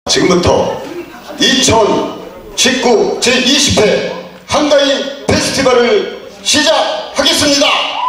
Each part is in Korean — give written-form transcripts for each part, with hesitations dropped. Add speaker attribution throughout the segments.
Speaker 1: 지금부터 2019 제20회 한가위 페스티벌을 시작하겠습니다.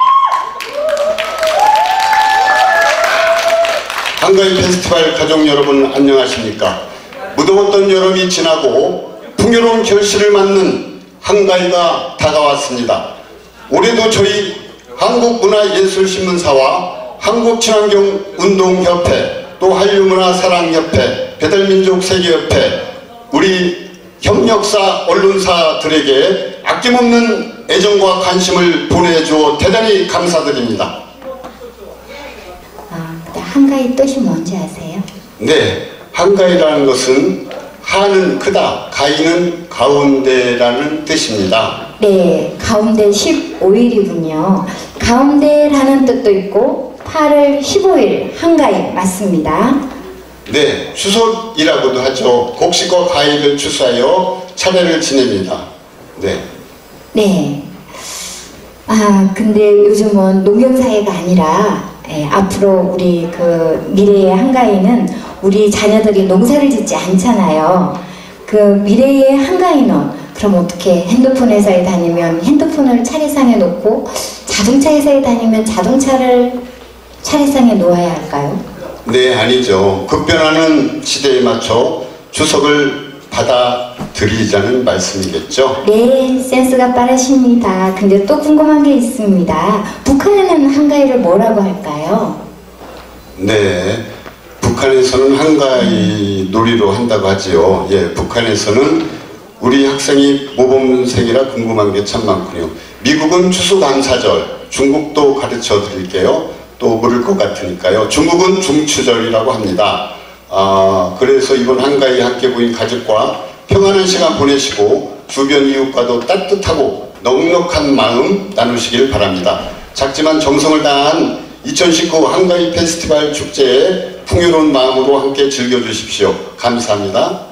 Speaker 1: 한가위 페스티벌 가족 여러분 안녕하십니까? 무더웠던 여름이 지나고 풍요로운 결실을 맞는 한가위가 다가왔습니다. 올해도 저희 한국문화예술신문사와 한국친환경운동협회, 또 한류문화사랑협회, 배달민족세계협회, 우리 협력사 언론사들에게 아낌없는 애정과 관심을 보내주어 대단히 감사드립니다.
Speaker 2: 한가위 뜻이 뭔지 아세요?
Speaker 1: 네, 한가위라는 것은 하는 크다, 가위는 가운데라는 뜻입니다.
Speaker 2: 네, 가운데 15일이군요. 가운데라는 뜻도 있고 8월 15일 한가위 맞습니다.
Speaker 1: 네, 추석이라고도 하죠. 곡식과 과일을 추수하여 차례를 지냅니다. 네.
Speaker 2: 네. 근데 요즘은 농경사회가 아니라 앞으로 우리 그 미래의 한가위는 우리 자녀들이 농사를 짓지 않잖아요. 그 미래의 한가위는 그럼 어떻게 핸드폰 회사에 다니면 핸드폰을 차례상에 놓고 자동차 회사에 다니면 자동차를 차례상에 놓아야 할까요?
Speaker 1: 네, 아니죠. 급변하는 시대에 맞춰 추석을 받아들이자는 말씀이겠죠.
Speaker 2: 네, 센스가 빠르십니다. 근데 또 궁금한 게 있습니다. 북한에는 한가위를 뭐라고 할까요?
Speaker 1: 네, 북한에서는 한가위 놀이로 한다고 하지요. 예, 북한에서는 우리 학생이 모범생이라 궁금한 게 참 많군요. 미국은 추수감사절, 중국도 가르쳐 드릴게요. 또 모를 것 같으니까요. 중국은 중추절이라고 합니다. 그래서 이번 한가위 함께 모인 가족과 평안한 시간 보내시고 주변 이웃과도 따뜻하고 넉넉한 마음 나누시길 바랍니다. 작지만 정성을 다한 2019 한가위 페스티벌 축제에 풍요로운 마음으로 함께 즐겨주십시오. 감사합니다.